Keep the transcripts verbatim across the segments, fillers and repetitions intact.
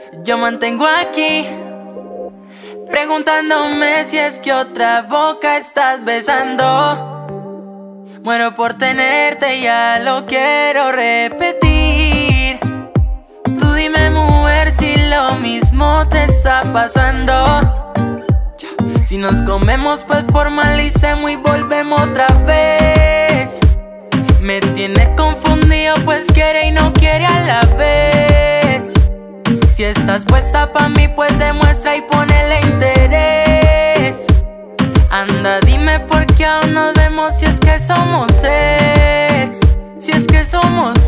Yo mantengo aquí, preguntándome si es que otra boca estás besando. Muero por tenerte, ya lo quiero repetir. Tú dime, mujer, si lo mismo te está pasando. Si nos comemos, pues formalicemos y volvemos otra vez. Me tienes confundido, pues quiere y no quiere a la vez. Si estás puesta pa' mí, pues demuestra y ponele interés. Anda, dime por qué aún nos vemos si es que somos ex. Si es que somos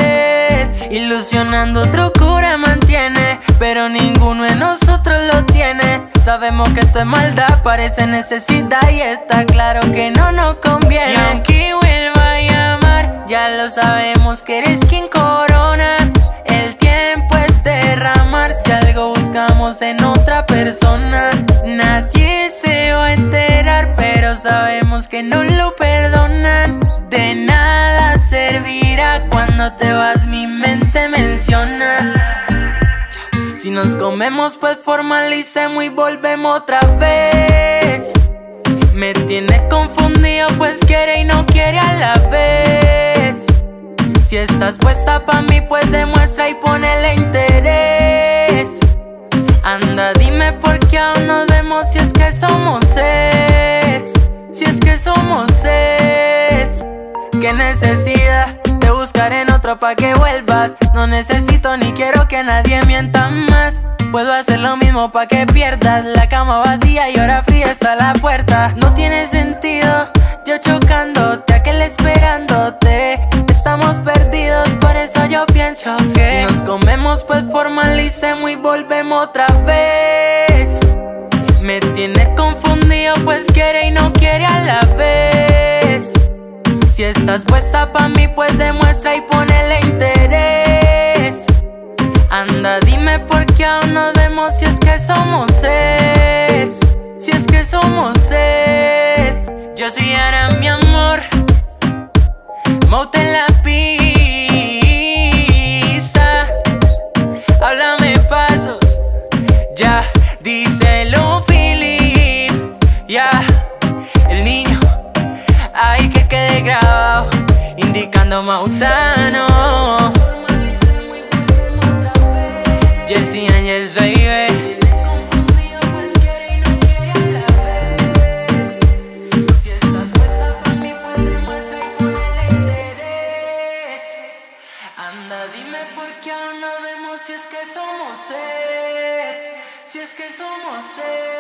ex. Ilusionando otro cura mantiene, pero ninguno de nosotros lo tiene. Sabemos que esto es maldad, parece necesidad y está claro que no nos conviene. Y aunque vuelva a llamar, ya lo sabemos que eres quien corona. El tiempo es derramar, si algo buscamos en otra persona. Nadie se va a enterar, pero sabemos que no lo perdonan. De nada servirá cuando te vas, mi mente menciona. Si nos comemos, pues formalicemos y volvemos otra vez. Me tienes confundido, pues quiere y no quiere a la vez. Si estás puesta pa' mí, pues demuestra y ponele interés. Anda, dime por qué aún nos vemos si es que somos ex. Si es que somos ex. ¿Qué necesidad de buscar en otro pa' que vuelvas? No necesito ni quiero que nadie mienta más. Puedo hacer lo mismo pa' que pierdas. La cama vacía y ahora fría está la puerta. No tiene sentido yo chocándote, aquel esperándote. Estamos perdidos, por eso yo pienso que si nos comemos, pues formalicemos y volvemos otra vez. Me tienes confundido, pues quiere y no quiere a la vez. Si estás puesta pa' mí, pues demuestra y ponele interés. Anda, dime por qué aún nos vemos si es que somos ex. Si es que somos ex. Yo soy Jarah, mi amor. Mautano en la pista. Háblame pasos. Ya, díselo, Philip. Ya, el niño. Ay, que quede grabado, indicando Mautano. Jesse Angels, baby. Si estás puesta pa' mí, pues demuestra y ponele interés. Anda, dime por qué aún no vemos si es que somos ex. Si es que somos ex.